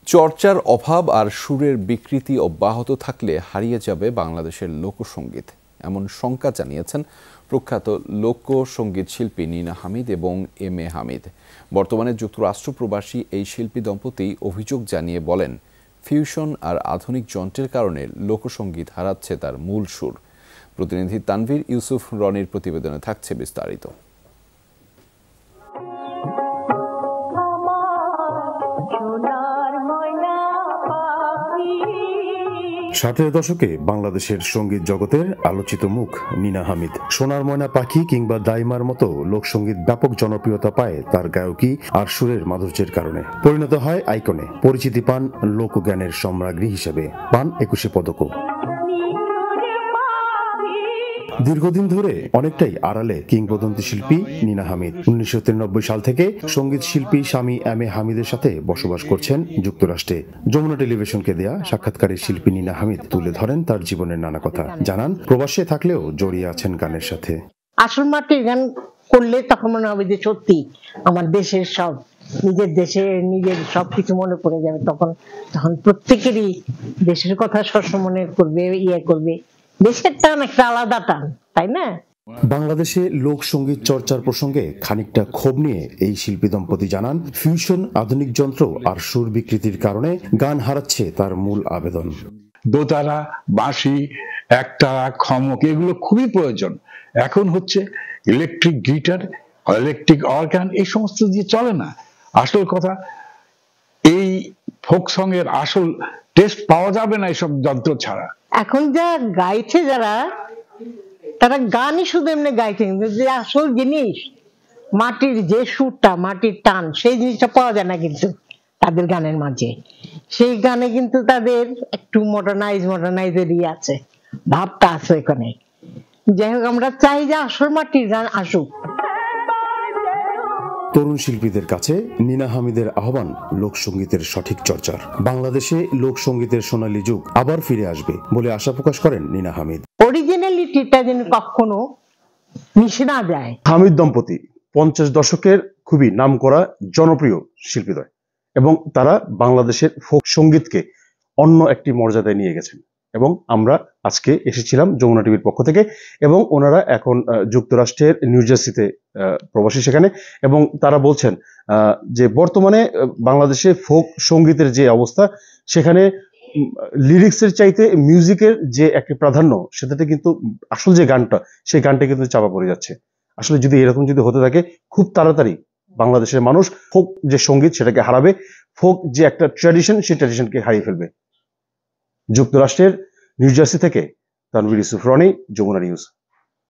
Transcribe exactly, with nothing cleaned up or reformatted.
চর্চার অভাব আর সুরের বিকৃতি অব্যাহত থাকলে হারিয়ে যাবে বাংলাদেশের লোকসঙ্গীত, এমন শঙ্কা জানিয়েছেন প্রখ্যাত লোকসঙ্গীত শিল্পী নীনা হামিদ এবং এম এ হামিদ। বর্তমানে যুক্তরাষ্ট্র প্রবাসী এই শিল্পী দম্পতি অভিযোগ জানিয়ে বলেন, ফিউশন আর আধুনিক যন্ত্রের কারণে লোকসঙ্গীত হারাচ্ছে তার মূল সুর। প্রতিনিধি তানভীর ইউসুফ রনির প্রতিবেদনে থাকছে বিস্তারিত। ষাটের দশকে বাংলাদেশের সঙ্গীত জগতের আলোচিত মুখ নীনা হামিদ। সোনার ময়না পাখি কিংবা দাইমার মতো লোকসঙ্গীত ব্যাপক জনপ্রিয়তা পায় তার গায়কী আর সুরের মাধুর্যের কারণে। পরিণত হয় আইকনে, পরিচিতি পান লোকজ্ঞানের সম্রাজ্ঞী হিসেবে, পান একুশে পদকও। দীর্ঘদিন ধরে অনেকটাই আড়ালে কিংবদন্তি শিল্পী নীনা হামিদ। উনিশশো তিরানব্বই সাল থেকে সঙ্গীত শিল্পী স্বামী এম এ হামিদের সাথে বসবাস করছেন যুক্তরাষ্ট্রে। যমুনা টেলিভিশনকে দেয়া সাক্ষাৎকারে শিল্পী নীনা হামিদ তুলে ধরেন তার জীবনের নানা কথা। জানান, প্রবাসে থাকলেও জড়িয়ে আছেন গানের সাথে। আসল মাটির গান করলে তখন মনে হবে যে সত্যি আমার দেশের সব, নিজের দেশে নিজের সবকিছু মনে পড়ে যাবে। তখন তখন প্রত্যেকেরই দেশের কথা সবসময় মনে করবে, ইয়ে করবে। দেশের টান একটা আলাদা টান, তাই না? বাংলাদেশে লোকসঙ্গীত চর্চার প্রসঙ্গে খানিকটা ক্ষোভ নিয়ে এই শিল্পী দম্পতি জানান, ফিউশন, আধুনিক যন্ত্র আর সুর বিকৃতির কারণে গান হারাচ্ছে তার মূল আবেদন। দোতারা, বাঁশি, একতারা, খমক এগুলো খুবই প্রয়োজন। এখন হচ্ছে ইলেকট্রিক গিটার, ইলেকট্রিক অর্গান, এই সমস্ত দিয়ে চলে না। আসল কথা, এই ফোক সং এর আসল টেস্ট পাওয়া যাবে না এইসব যন্ত্র ছাড়া। এখন যা গাইছে যারা, তারা গানই শুধু এমনি গাইছে, যে আসল জিনিস মাটির যে সুরটা, মাটির টান, সেই জিনিসটা পাওয়া যায় না কিন্তু তাদের গানের মাঝে। সেই গানে কিন্তু তাদের একটু মডার্নাইজ মডার্নাইজেরই আছে, ভাবটা আছে এখানে। যাই হোক, আমরা চাই যে আসল মাটির গান আসুক। তরুণ শিল্পীদের কাছে নীনা হামিদের আহ্বান লোকসঙ্গীতের সঠিক চর্চার। বাংলাদেশে লোকসঙ্গীতের সোনালী যুগ আবার ফিরে আসবে বলে আশা প্রকাশ করেন নীনা হামিদ। অরিজিনালিটিটা যেন কখনো মিশে না যায়। হামিদ দম্পতি পঞ্চাশ দশকের খুবই নামকরা জনপ্রিয় শিল্পীদ্বয় এবং তারা বাংলাদেশের ফোক সঙ্গীতকে অন্য একটি মর্যাদায় নিয়ে গেছেন। এবং আমরা আজকে এসেছিলাম যমুনা টিভির পক্ষ থেকে, এবং ওনারা এখন যুক্তরাষ্ট্রের নিউ জার্সিতে প্রবাসী সেখানে। এবং তারা বলছেন যে বর্তমানে বাংলাদেশে ফোক সঙ্গীতের যে অবস্থা, সেখানে লিরিক্সের চাইতে মিউজিকের যে একটি প্রাধান্য, সেটাতে কিন্তু আসল যে গানটা, সেই গানটা কিন্তু চাপা পড়ে যাচ্ছে। আসলে যদি এরকম যদি হতে থাকে, খুব তাড়াতাড়ি বাংলাদেশের মানুষ ফোক যে সঙ্গীত সেটাকে হারাবে, ফোক যে একটা ট্র্যাডিশন, সেই ট্র্যাডিশনকে হারিয়ে ফেলবে। যুক্তরাষ্ট্রের নিউ জার্সি থেকে তানভীর ইউসুফ রনি, যমুনা নিউজ।